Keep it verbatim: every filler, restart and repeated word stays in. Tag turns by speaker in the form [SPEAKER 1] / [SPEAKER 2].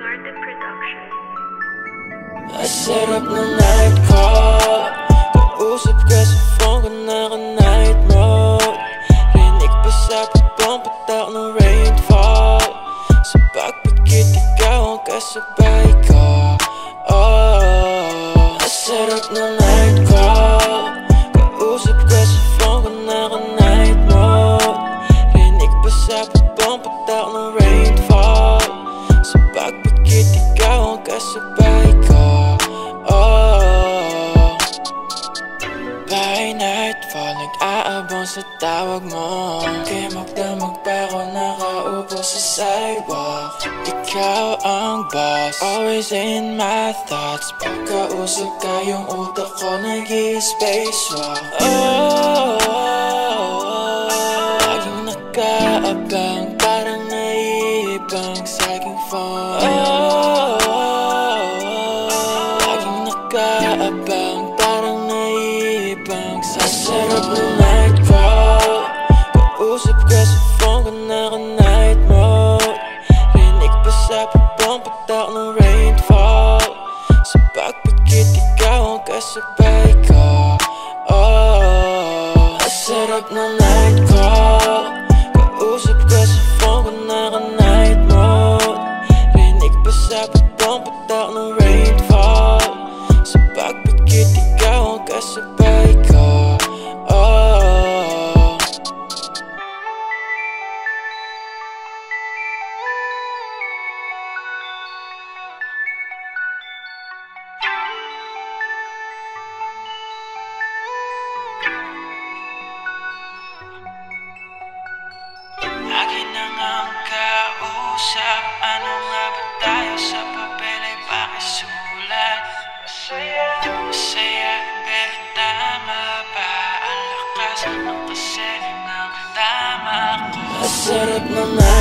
[SPEAKER 1] Sarap na night call, kausap ka sa phone ko naka-night mode. Rinig pa sa pagpong patak ng rainfall. Sa pagpikit ikaw ang kasabay ko. Oh, sarap na night call, kausap ka sa phone ko naka-night mode. Rinig pa sa pagpong patak ng rainfall. Sa pagpikit ikaw ang kasabay ko. Oh, by nightfall, nag-aabang sa tawag mo. Kaya magdamag pa ako nakaupo sa sidewalk. Ikaw ang boss, always in my thoughts. Pagkausap ka yung utak ko nag-i-spacewalk. Oh, laging nakaabang, parang naiibang sa aking phone. Oh, kaabang, parang naiibang sa sarap ng night call. Kausap ka sa phone ko naka-night mode. Rinig pa sa pagpong patak ng rainfall. Sa pagpikit ikaw ang kasabay ko. Oh, sarap ng night call, kausap ka sa phone ko naka-night mode. Rinig pa sa pagpong patak ng rainfall. Sa pagpikit ikaw ang kasabay ko. Oh, akin na ang kausap. Ano nga ba tayo sa papel ay pakisulat? Masaya, masaya, pero tama ba ang lakas ng kasi ng tama ko? Masarap na